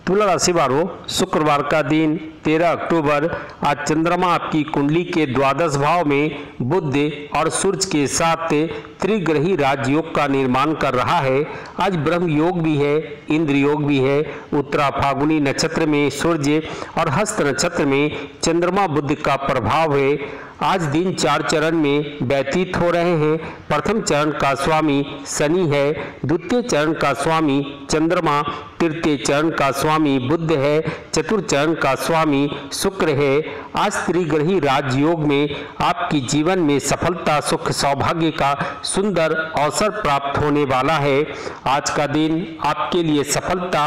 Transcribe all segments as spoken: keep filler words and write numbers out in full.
तुला राशि वालों, शुक्रवार का दिन तेरह अक्टूबर। आज चंद्रमा आपकी कुंडली के द्वादश भाव में बुध और सूर्य के साथ त्रिग्रही राजयोग का निर्माण कर रहा है। आज ब्रह्म योग भी है, इंद्र योग भी है। उत्तरा फागुनी नक्षत्र में सूर्य और हस्त नक्षत्र में चंद्रमा बुध का प्रभाव है। आज दिन चार चरण में व्यतीत हो रहे हैं। प्रथम चरण का स्वामी शनि है, द्वितीय चरण का स्वामी चंद्रमा, तृतीय चरण का स्वामी बुध है, चतुर्थ चरण का स्वामी शुक्र है। आज त्रिग्रही राजयोग में आपकी जीवन में सफलता, सुख, सौभाग्य का सुंदर अवसर प्राप्त होने वाला है। आज का दिन आपके लिए सफलता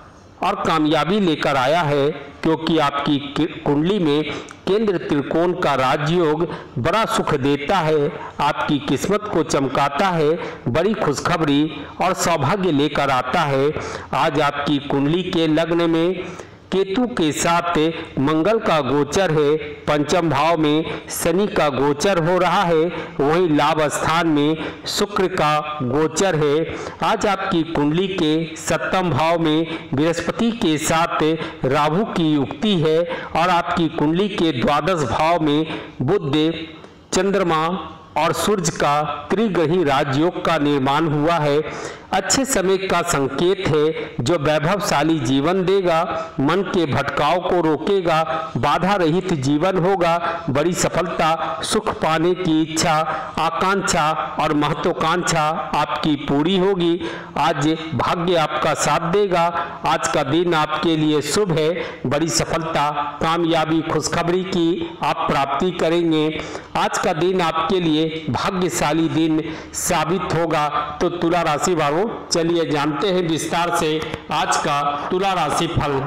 और कामयाबी लेकर आया है, क्योंकि आपकी कुंडली में केंद्र त्रिकोण का राजयोग बड़ा सुख देता है, आपकी किस्मत को चमकाता है, बड़ी खुशखबरी और सौभाग्य लेकर आता है। आज आपकी कुंडली के लग्न में केतु के साथ मंगल का गोचर है, पंचम भाव में शनि का गोचर हो रहा है, वहीं लाभ स्थान में शुक्र का गोचर है। आज आपकी कुंडली के सप्तम भाव में बृहस्पति के साथ राहु की युक्ति है और आपकी कुंडली के द्वादश भाव में बुध, चंद्रमा और सूर्य का त्रिग्रही राजयोग का निर्माण हुआ है। अच्छे समय का संकेत है, जो वैभवशाली जीवन देगा, मन के भटकाव को रोकेगा, बाधा रहित जीवन होगा, बड़ी सफलता, सुख पाने की इच्छा, आकांक्षा और महत्वाकांक्षा आपकी पूरी होगी। आज भाग्य आपका साथ देगा। आज का दिन आपके लिए शुभ है, बड़ी सफलता, कामयाबी, खुशखबरी की आप प्राप्ति करेंगे। आज का दिन आपके लिए भाग्यशाली दिन साबित होगा। तो तुला राशि वालों, चलिए जानते हैं विस्तार से आज का तुला राशि फल।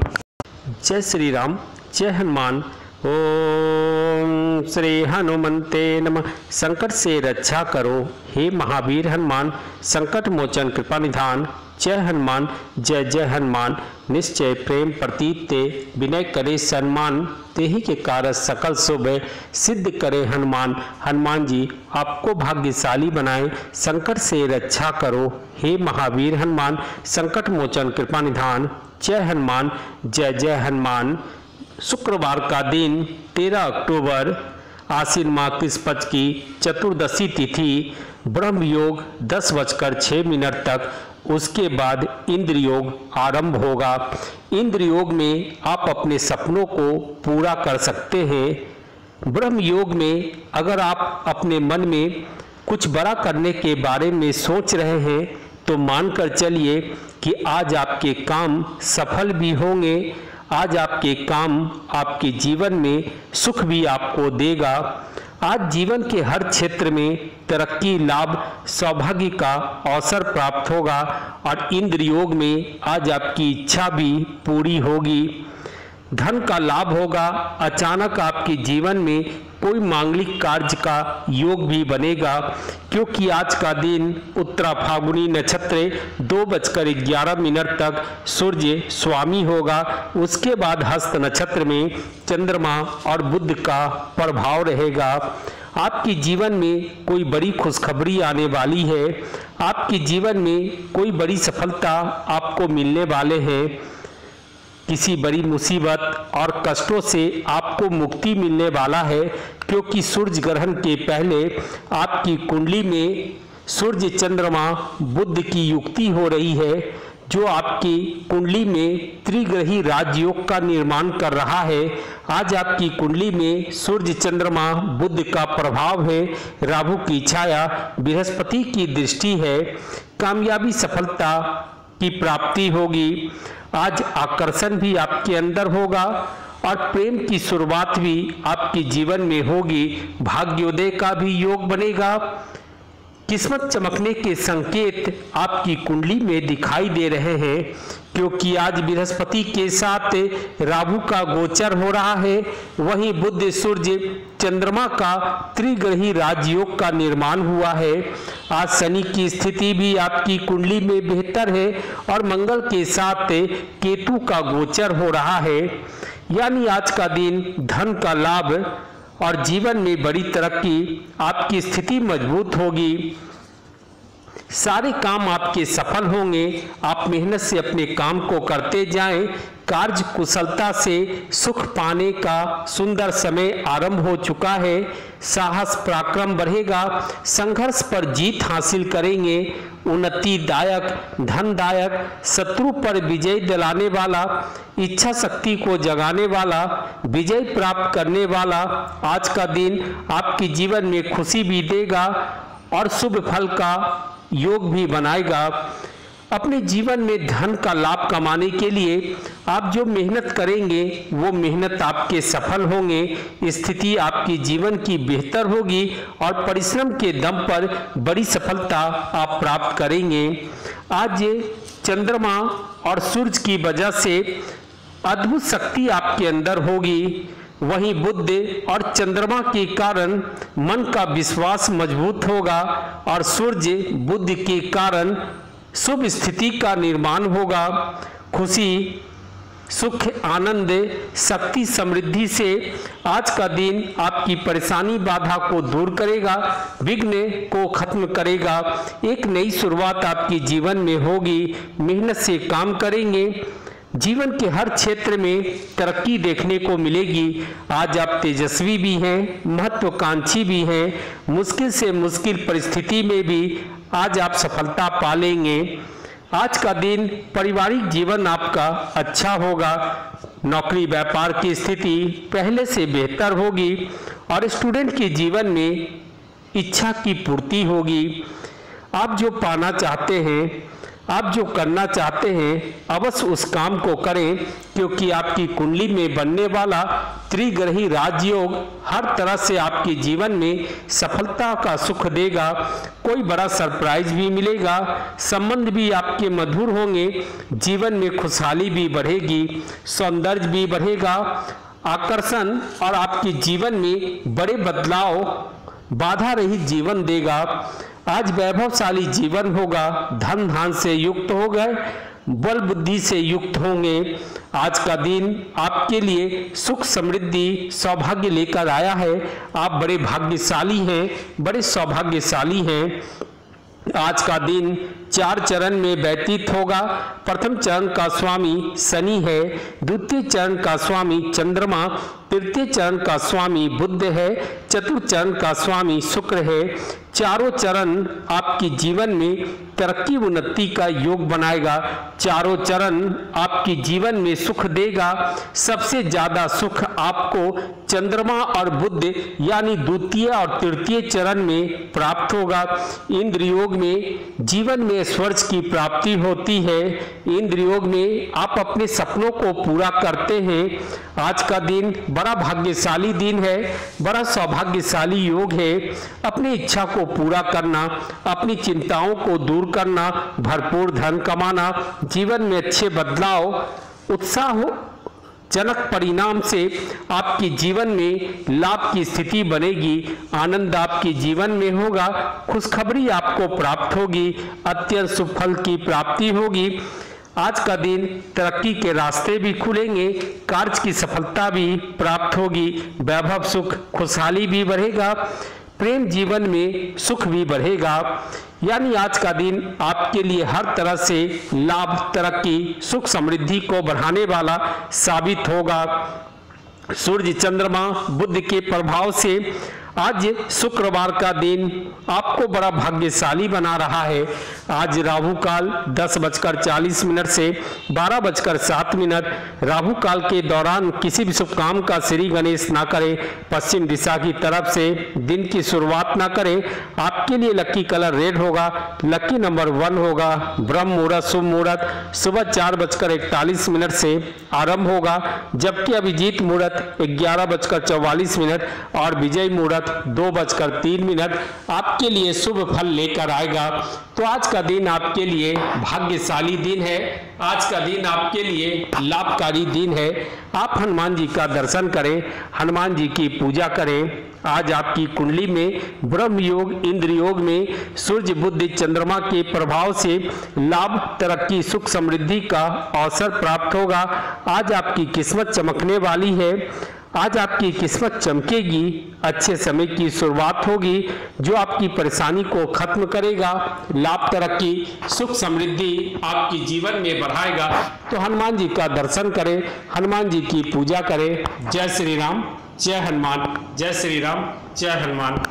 जय श्री राम, जय हनुमान। ओम श्री हनुमंते नमः। संकट से रक्षा करो हे महावीर हनुमान, संकट मोचन कृपा निधान। जय हनुमान, जय जय हनुमान। निश्चय प्रेम प्रतीत ते, विनय करे सम्मान, तेहि के कारज सकल शुभ सिद्ध करे हनुमान। हनुमान जी आपको भाग्यशाली बनाए, संकट से रक्षा करो हे महावीर हनुमान, संकट मोचन कृपा निधान। जय हनुमान, जय जय हनुमान। शुक्रवार का दिन तेरह अक्टूबर, आश्विन माह कृष्ण पक्ष की चतुर्दशी तिथि, ब्रह्म योग दस बजकर छः मिनट तक, उसके बाद इंद्र योग आरंभ होगा। इंद्र योग में आप अपने सपनों को पूरा कर सकते हैं। ब्रह्म योग में अगर आप अपने मन में कुछ बड़ा करने के बारे में सोच रहे हैं, तो मानकर चलिए कि आज आपके काम सफल भी होंगे। आज आपके काम आपके जीवन में सुख भी आपको देगा। आज जीवन के हर क्षेत्र में तरक्की, लाभ, सौभाग्य का अवसर प्राप्त होगा और इंद्र योग में आज आपकी इच्छा भी पूरी होगी। धन का लाभ होगा। अचानक आपके जीवन में कोई मांगलिक कार्य का योग भी बनेगा, क्योंकि आज का दिन उत्तरा फागुनी नक्षत्र दो बजकर ग्यारह मिनट तक सूर्य स्वामी होगा। उसके बाद हस्त नक्षत्र में चंद्रमा और बुध का प्रभाव रहेगा। आपके जीवन में कोई बड़ी खुशखबरी आने वाली है। आपके जीवन में कोई बड़ी सफलता आपको मिलने वाले हैं। किसी बड़ी मुसीबत और कष्टों से आपको मुक्ति मिलने वाला है, क्योंकि सूर्य ग्रहण के पहले आपकी कुंडली में सूर्य, चंद्रमा, बुध की युक्ति हो रही है, जो आपकी कुंडली में त्रिग्रही राजयोग का निर्माण कर रहा है। आज आपकी कुंडली में सूर्य, चंद्रमा, बुध का प्रभाव है, राहु की छाया, बृहस्पति की दृष्टि है। कामयाबी, सफलता की प्राप्ति होगी। आज आकर्षण भी आपके अंदर होगा और प्रेम की शुरुआत भी आपके जीवन में होगी। भाग्योदय का भी योग बनेगा। किस्मत चमकने के संकेत आपकी कुंडली में दिखाई दे रहे हैं, क्योंकि आज बृहस्पति के साथ राहु का गोचर हो रहा है, वहीं बुध, सूर्य, चंद्रमा का त्रिग्रही राजयोग का निर्माण हुआ है। आज शनि की स्थिति भी आपकी कुंडली में बेहतर है और मंगल के साथ केतु का गोचर हो रहा है। यानी आज का दिन धन का लाभ और जीवन में बड़ी तरक्की, आपकी स्थिति मजबूत होगी। सारे काम आपके सफल होंगे। आप मेहनत से अपने काम को करते जाएं। कार्य कुशलता से सुख पाने का सुंदर समय आरंभ हो चुका है। साहस पराक्रम बढ़ेगा। संघर्ष पर जीत हासिल करेंगे। उन्नतिदायक, धनदायक, शत्रु पर विजय दिलाने वाला, इच्छा शक्ति को जगाने वाला, विजय प्राप्त करने वाला आज का दिन आपके जीवन में खुशी भी देगा और शुभ फल का योग भी बनाएगा। अपने जीवन में धन का लाभ कमाने के लिए आप जो मेहनत करेंगे वो मेहनत आपके सफल होंगे। स्थिति आपकी जीवन की बेहतर होगी और परिश्रम के दम पर बड़ी सफलता आप प्राप्त करेंगे। आज चंद्रमा और सूरज की वजह से अद्भुत शक्ति आपके अंदर होगी। वहीं बुध और चंद्रमा के कारण मन का विश्वास मजबूत होगा और सूर्य बुध के कारण शुभ स्थिति का निर्माण होगा। खुशी, सुख, आनंद, शक्ति, समृद्धि से आज का दिन आपकी परेशानी बाधा को दूर करेगा, विघ्न को खत्म करेगा। एक नई शुरुआत आपके जीवन में होगी। मेहनत से काम करेंगे। जीवन के हर क्षेत्र में तरक्की देखने को मिलेगी। आज आप तेजस्वी भी हैं, महत्वाकांक्षी भी हैं। मुश्किल से मुश्किल परिस्थिति में भी आज आप सफलता पा लेंगे। आज का दिन पारिवारिक जीवन आपका अच्छा होगा। नौकरी व्यापार की स्थिति पहले से बेहतर होगी और स्टूडेंट के जीवन में इच्छा की पूर्ति होगी। आप जो पाना चाहते हैं, आप जो करना चाहते हैं, अवश्य उस काम को करें, क्योंकि आपकी कुंडली में बनने वाला त्रिग्रही राजयोग हर तरह से आपके जीवन में सफलता का सुख देगा। कोई बड़ा सरप्राइज भी मिलेगा। संबंध भी आपके मधुर होंगे। जीवन में खुशहाली भी बढ़ेगी, सौंदर्य भी बढ़ेगा, आकर्षण और आपके जीवन में बड़े बदलाव, बाधा रहित जीवन देगा। आज वैभवशाली जीवन होगा। धन धान से युक्त हो गए, बल बुद्धि से युक्त होंगे। आज का दिन आपके लिए सुख समृद्धि सौभाग्य लेकर आया है। आप बड़े भाग्यशाली हैं, बड़े सौभाग्यशाली हैं। आज का दिन चार चरण में व्यतीत होगा। प्रथम चरण का स्वामी शनि है, द्वितीय चरण का स्वामी चंद्रमा, तृतीय चरण का स्वामी बुध है, चतुर्थ चरण का स्वामी शुक्र है। चारों चरण आपके जीवन में तरक्की उन्नति का योग बनाएगा। चारों चरण आपके जीवन में सुख देगा। सबसे ज्यादा सुख आपको चंद्रमा और बुध यानी द्वितीय और तृतीय चरण में प्राप्त होगा। इंद्र योग में जीवन में स्वर्ग की प्राप्ति होती है। इंद्र योग में आप अपने सपनों को पूरा करते हैं। आज का दिन बड़ा भाग्यशाली दिन है, बड़ा सौभाग्यशाली योग है। अपनी इच्छा को पूरा करना, अपनी चिंताओं को दूर करना, भरपूर धन कमाना, जीवन में अच्छे बदलाव, उत्साह जनक परिणाम से आपके जीवन में लाभ की स्थिति बनेगी। आनंद आपके जीवन में होगा। खुशखबरी आपको प्राप्त होगी। अत्यंत शुभ फल की प्राप्ति होगी। आज का दिन तरक्की के रास्ते भी खुलेंगे। कार्य की सफलता भी प्राप्त होगी। वैभव, सुख, खुशहाली भी बढ़ेगा। प्रेम जीवन में सुख भी बढ़ेगा। यानी आज का दिन आपके लिए हर तरह से लाभ, तरक्की, सुख, समृद्धि को बढ़ाने वाला साबित होगा। सूर्य, चंद्रमा, बुध के प्रभाव से आज शुक्रवार का दिन आपको बड़ा भाग्यशाली बना रहा है। आज राहु काल दस बजकर चालीस मिनट से बारह बजकर सात मिनट। राहु काल के दौरान किसी भी शुभ काम का श्री गणेश ना करें। पश्चिम दिशा की तरफ से दिन की शुरुआत ना करें। आपके लिए लकी कलर रेड होगा। लकी नंबर वन होगा। ब्रह्म मुहूर्त, शुभ मुहूर्त सुबह चार बजकर इकतालीस मिनट से आरंभ होगा, जबकि अभिजीत मुहूर्त ग्यारह बजकर चौवालीस मिनट और विजय मुहूर्त दो बजकर तीन मिनट आपके लिए शुभ फल लेकर आएगा। तो आज का दिन आपके लिए भाग्यशाली दिन है। आज का दिन आपके लिए लाभकारी दिन है। आप हनुमान जी का दर्शन करें, हनुमान जी की पूजा करें। आज आपकी कुंडली में ब्रह्म योग, इंद्र योग में सूर्य, बुध, चंद्रमा के प्रभाव से लाभ, तरक्की, सुख, समृद्धि का अवसर प्राप्त होगा। आज आपकी किस्मत चमकने वाली है। आज आपकी किस्मत चमकेगी, अच्छे समय की शुरुआत होगी जो आपकी परेशानी को खत्म करेगा, लाभ तरक्की सुख समृद्धि आपकी जीवन में बढ़ाएगा। तो हनुमान जी का दर्शन करें, हनुमान जी की पूजा करें। जय श्री राम, जय हनुमान, जय श्री राम, जय हनुमान।